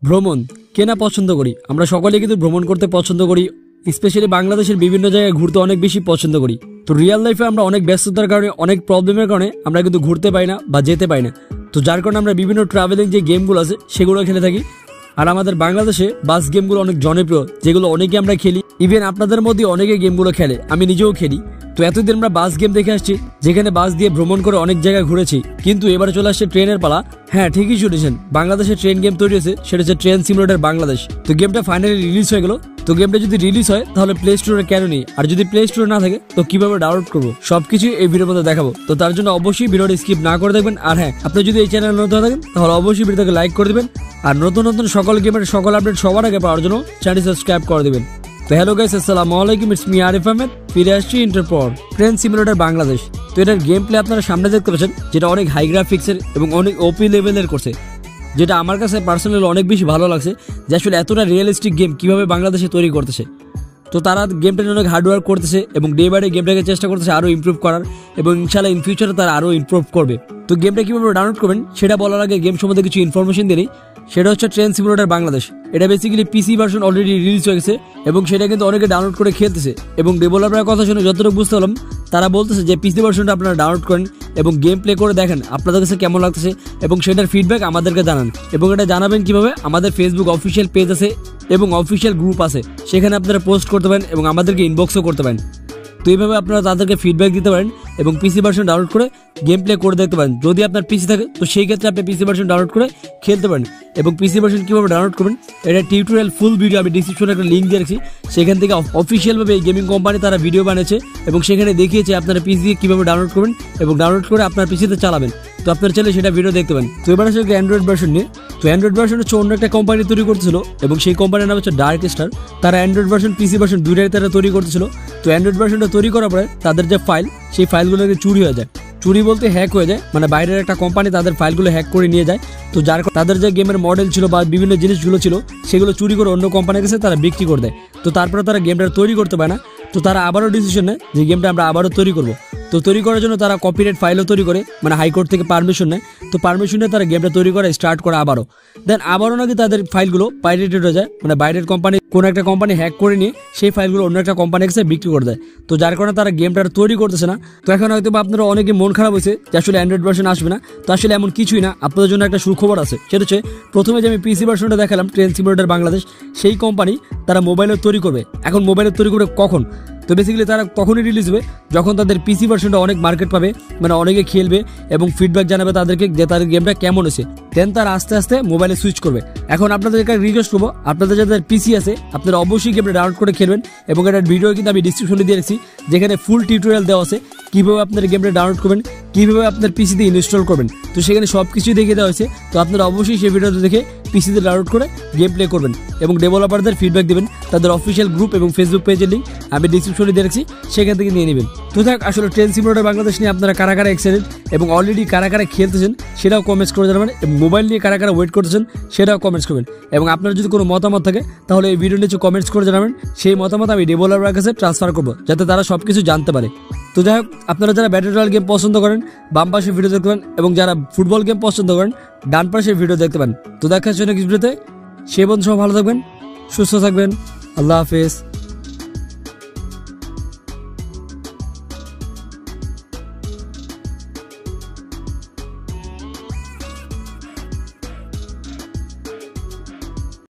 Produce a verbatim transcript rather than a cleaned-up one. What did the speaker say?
ভ্রমণ কে না পছন্দ করি, আমরা সকলে কিন্তু ভ্রমণ করতে পছন্দ করি, স্পেশালি বাংলাদেশের বিভিন্ন জায়গায় ঘুরতে অনেক বেশি পছন্দ করি। তো রিয়েল লাইফে আমরা অনেক ব্যস্ততার কারণে, অনেক প্রবলেমের কারণে আমরা কিন্তু ঘুরতে পাই না বা যেতে পাই না। তো যার কারণে আমরা বিভিন্ন ট্রাভেলিং যে গেমগুলো আছে সেগুলো খেলে থাকি। আর আমাদের বাংলাদেশে বাস গেমগুলো অনেক জনপ্রিয়, যেগুলো অনেকে আমরা খেলি। ইভেন আপনাদের মধ্যে অনেকে গেমগুলো খেলে, আমি নিজেও খেলি। তো এতদিন আমরা বাস গেম দেখে আসছি, যেখানে বাস দিয়ে ভ্রমণ করে অনেক জায়গায় ঘুরেছি, কিন্তু এবারে চলে আসছে ট্রেনের পালা। হ্যাঁ, ঠিকই শুনেছেন, বাংলাদেশে ট্রেন গেম তৈরি হয়েছে, সেটা হচ্ছে ট্রেন সিমুলেটর বাংলাদেশ। তো গেমটা ফাইনালি রিলিজ হয়ে গেল। তো গেমটা যদি রিলিজ হয় তাহলে প্লে স্টোরে কেন নেই, আর যদি প্লে স্টোরে না থাকে তো কিভাবে ডাউনলোড করবো, সবকিছু এই ভিডিওর মধ্যে দেখাবো। তো তার জন্য অবশ্যই ভিডিওটা স্কিপ না করে দেখবেন। আর হ্যাঁ, আপনি যদি এই চ্যানেল নতুন থাকেন তাহলে অবশ্যই ভিডিওটাকে লাইক করে দিবেন, আর নতুন নতুন সকল গেমের সকল আপডেট সবার আগে পাওয়ার জন্য চ্যানেল সাবস্ক্রাইব করে দিবেন। তো হ্যালো গাইস, আসসালামু আলাইকুম, ইটস মি আরিফ আহমেদ। ফিরে আসছি ইন্টারপর ট্রেন সিমুলেটর বাংলাদেশ। তো এটার গেম প্লে আপনারা সামনে দেখতে পাচ্ছেন, যেটা অনেক হাই গ্রাফিক্সের এবং অনেক ওপি লেভেলের করছে, যেটা আমার কাছে পার্সোনালি অনেক বেশি ভালো লাগছে, যে আসলে এতটা রিয়েলিস্টিক গেম কিভাবে বাংলাদেশে তৈরি করতেছে। তো তারা গেমটা অনেক হার্ডওয়ার্ক করতেছে এবং ডে বাই ডে গেমটাকে চেষ্টা করতেছে আরও ইমপ্রুভ করার, এবং ইনশাআল্লাহ ইন ফিউচারে তারা আরও ইমপ্রুভ করবে। তো গেমটা কীভাবে ডাউনলোড করবেন সেটা বলার আগে গেম সম্বন্ধে কিছু ইনফরমেশন দিই। সেটা হচ্ছে ট্রেন সিমুলেটর বাংলাদেশ। এটা basically PC version already release হয়ে গেছে, এবং সেটা কিন্তু অনেকে ডাউনলোড করে খেলতেছে। এবং ডেভেলপারের কথা শুনে যতটুকু বুঝতে পারলাম, তারা বলতেছে যে পিসি ভার্সনটা আপনারা ডাউনলোড করেন এবং গেম প্লে করে দেখেন আপনাদের কাছে কেমন লাগতেছে, এবং সেটার ফিডব্যাক আমাদেরকে জানান। এবং এটা জানাবেন কিভাবে, আমাদের ফেসবুক অফিসিয়াল পেজ আছে এবং অফিসিয়াল গ্রুপ আছে, সেখানে আপনারা পোস্ট করতে পারেন এবং আমাদেরকে ইনবক্সও করতে পারেন। তো এইভাবে আপনারা তাদেরকে ফিডব্যাক দিতে পারেন এবং পিসি ভার্সন ডাউনলোড করে গেম প্লে করে দেখতে পারেন। যদি আপনার পিসি থাকে তো সেই ক্ষেত্রে আপনি পিসি ভার্সন ডাউনলোড করে খেলতে পারেন। এবং পিসি ভার্সন কীভাবে ডাউনলোড করবেন এটা টিউটোরিয়াল ফুল ভিডিও আমি ডিসক্রিপশনে একটা লিঙ্ক দিয়ে রাখছি, সেখান থেকে অফিসিয়ালভাবে এই গেমিং কোম্পানি তারা ভিডিও বানিয়েছে এবং সেখানে দেখিয়েছে আপনারা পিসি দিয়ে কীভাবে ডাউনলোড করবেন এবং ডাউনলোড করে আপনার পিসিতে চালাবেন। তো আপনার চাইলে সেটা ভিডিও দেখতে পারেন। তো এবার আসলে অ্যান্ড্রয়েড ভার্সন নিয়ে। তো অ্যান্ড্রয়েড ভার্সন হচ্ছে অন্য একটা কোম্পানি তৈরি করতেছিল, এবং সেই কোম্পানির নাম হচ্ছে ডার্ক স্টার। তারা অ্যান্ড্রয়েড ভার্সন পিসি ভার্সন দুইটাই তারা তৈরি করতেছিল। তো অ্যান্ড্রয়েড ভার্সনটা তৈরি করার পরে তাদের যে ফাইল, সেই ফাইলগুলোকে চুরি হয়ে যায়। চুরি বলতে হ্যাক হয়ে যায়, মানে বাইরের একটা কোম্পানি তাদের ফাইলগুলো হ্যাক করে নিয়ে যায়। তো যার তাদের যে গেমের মডেল ছিল বা বিভিন্ন জিনিসগুলো ছিল সেগুলো চুরি করে অন্য কোম্পানির কাছে তারা বিক্রি করে দেয়। তো তারপরে তারা গেমটা তৈরি করতে পারে না। তো তারা আবারও ডিসিশন নেয় যে গেমটা আমরা আবারও তৈরি করব। তো তৈরি করার জন্য তারা কপিরাইট ফাইলও তৈরি করে, মানে হাইকোর্ট থেকে পারমিশন নেয়। তো পারমিশন নিয়ে তারা গেমটা তৈরি করে স্টার্ট করে আবারও। দেন আবারও নাকি তাদের ফাইলগুলো পাইরেটেড হয়ে যায়, মানে বাইরের কোম্পানি কোনো একটা কোম্পানি হ্যাক করে নিয়ে সেই ফাইলগুলো অন্য একটা কোম্পানির কাছে বিক্রি করে দেয়। তো যার কারণে তারা গেমটা তৈরি করতেছে না। তো এখন হয়তো আপনারা অনেকে মন খারাপ হয়েছে যে আসলে অ্যান্ড্রয়েড ভার্সন আসবে না। তো আসলে এমন কিছুই না, আপনাদের জন্য একটা সুখবর আছে। সেটা হচ্ছে প্রথমে যে আমি পিসি ভার্সনটা দেখালাম ট্রেন সিমুলেটর বাংলাদেশ, সেই কোম্পানি তারা মোবাইলের তৈরি করবে। এখন মোবাইলের তৈরি করবে কখন? তো বেসিক্যালি তারা তখনই রিলিজ হবে যখন তাদের পিসি ভার্সনটা অনেক মার্কেট পাবে, মানে অনেকে খেলবে এবং ফিডব্যাক জানাবে তাদেরকে যে তাদের গেমটা কেমন হয়েছে। দেন তারা আস্তে আস্তে মোবাইলে সুইচ করবে। এখন আপনাদের একটা রিকোয়েস্ট করবো, আপনাদের যাদের পিসি আছে আপনারা অবশ্যই গেমটা ডাউনলোড করে খেলবেন। এবং এটার ভিডিও কিন্তু আমি ডিসক্রিপশনে দিয়ে রাখছি, যেখানে ফুল টিউটোরিয়াল দেওয়া আছে কীভাবে আপনার গেমটা ডাউনলোড করবেন, কীভাবে আপনার পিসিতে ইনস্টল করবেন। তো সেখানে সব কিছুই দেখিয়ে দেওয়া হয়েছে। তো আপনারা অবশ্যই সেই ভিডিওটা দেখে পিসিতে ডাউনলোড করে গেম প্লে করবেন এবং ডেভেলপারদের ফিডব্যাক দেবেন। তাদের অফিসিয়াল গ্রুপ এবং ফেসবুক পেজের লিঙ্ক আমি ডিসক্রিপশনে দিয়ে রাখছি, সেখান থেকে নিয়ে নেবেন। তো দেখ, আসলে ট্রেন সিমুলেটর বাংলাদেশ নিয়ে আপনারা কারা কারা এক্সাইটেড এবং অলরেডি কারা কারা খেলতেছেন সেটাও কমেন্টস করে জানাবেন, এবং মোবাইল নিয়ে কারা কারা ওয়েট করতেছেন সেটাও কমেন্টস করবেন। এবং আপনার যদি কোনো মতামত থাকে তাহলে এই ভিডিও নিচে কমেন্টস করে জানাবেন। সেই মতামত আমি ডেভেলপারের কাছে ট্রান্সফার করবো, যাতে তারা সব কিছু জানতে পারে। তো যাই হোক, আপনারা যারা ব্যাটল রয়্যাল গেম পছন্দ করেন বাম পাশে ভিডিও দেখতে পান, এবং যারা ফুটবল গেম পছন্দ করেন ডান পাশে ভিডিও দেখতে পান। তো দেখার জন্য কিছু ভিডিওতে সে বন্ধু সব ভালো থাকবেন, সুস্থ থাকবেন, আল্লাহ হাফেজ।